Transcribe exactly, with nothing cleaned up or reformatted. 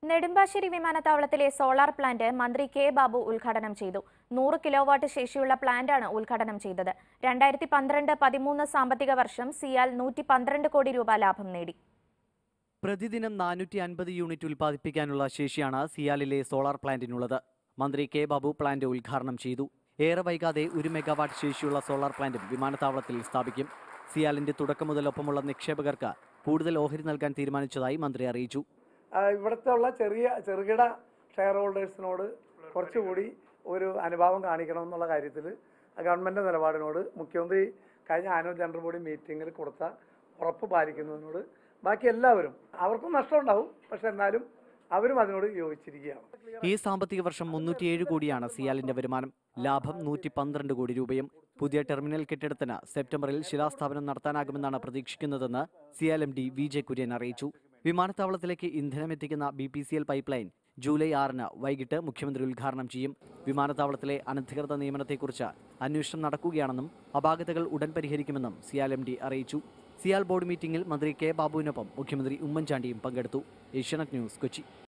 നെടുമ്പാശ്ശേരി വിമാനത്താവളത്തിലെ solar plant മന്ത്രി K Babu ഉദ്ഘാടനം ചെയ്തു. നൂറ് കിലോവാട്ട് ശേഷിയുള്ള പ്ലാന്റാണ് ഉദ്ഘാടനം ചെയ്തത്. രണ്ടായിരത്തി പന്ത്രണ്ട് പതിമൂന്ന് സാമ്പത്തിക വർഷം സിയാൽ നൂറ്റി പന്ത്രണ്ട് കോടി രൂപ ലാഭം നേടി. പ്രതിദിനം നാനൂറ്റി അൻപത് യൂണിറ്റ് ഉൽപ്പാദിപ്പിക്കാനുള്ള ശേഷിയാണ് സിയാലിലെ സോളാർ പ്ലാന്റിനുള്ളത്. മന്ത്രി കെ ബാബു പ്ലാന്റ് ഉദ്ഘാടനം ചെയ്തു. ഏറെ വൈകാതെ ഒരു മെഗാവാട്ട് ശേഷിയുള്ള സോളാർ പ്ലാന്റും വിമാനത്താവളത്തിൽ സ്ഥാപിക്കും. സിയാലിന്റെ തുടക്കം മുതൽ ഒപ്പമുള്ള നിക്ഷേപകർക്ക് കൂടുതൽ ഓഹരി നൽകാൻ തീരുമാനിച്ചതായി മന്ത്രി അറിയിച്ചു. ഇവിടുത്തെ ഉള്ള ചെറിയ ചെറുകിട ഷെയർ ഹോൾഡേഴ്സിനോട് കുറച്ചുകൂടി ഒരു അനുഭാവം കാണിക്കണമെന്നുള്ള കാര്യത്തിൽ ഗവൺമെൻറ് നിലപാടിനോട് മുഖ്യമന്ത്രി കഴിഞ്ഞ ആനുവൽ ജനറൽ ബോഡി മീറ്റിങ്ങിൽ കൊടുത്ത ഉറപ്പ് പാലിക്കുന്നതിനോട് ബാക്കി എല്ലാവരും അവർക്കും നഷ്ടമുണ്ടാവും, പക്ഷെ എന്നാലും അവരും അതിനോട് യോജിച്ചിരിക്കുകയാണ്. ഈ സാമ്പത്തിക വർഷം മുന്നൂറ്റിയേഴ് കോടിയാണ് സിയാലിന്റെ വരുമാനം. ലാഭം നൂറ്റി പന്ത്രണ്ട് കോടി രൂപയും. പുതിയ ടെർമിനൽ കെട്ടിടത്തിന് സെപ്റ്റംബറിൽ ശിലാസ്ഥാപനം നടത്താനാകുമെന്നാണ് പ്രതീക്ഷിക്കുന്നതെന്ന് CIAL M D V J Kurian അറിയിച്ചു. വിമാനത്താവളത്തിലേക്ക് ഇന്ധനം എത്തിക്കുന്ന B P C L pipe line July ആറിന് വൈകിട്ട് മുഖ്യമന്ത്രി ഉദ്ഘാടനം ചെയ്യും. വിമാനത്താവളത്തിലെ അനധികൃത നിയമനത്തെക്കുറിച്ച് അന്വേഷണം നടക്കുകയാണെന്നും അപാകതകൾ ഉടൻ പരിഹരിക്കുമെന്നും സിയാൽ എം ഡി അറിയിച്ചു. സിയാൽ ബോർഡ് മീറ്റിംഗിൽ മന്ത്രി കെ ബാബുവിനൊപ്പം മുഖ്യമന്ത്രി ഉമ്മൻചാണ്ടിയും പങ്കെടുത്തു. ഏഷ്യാനെറ്റ് ന്യൂസ്, കൊച്ചി.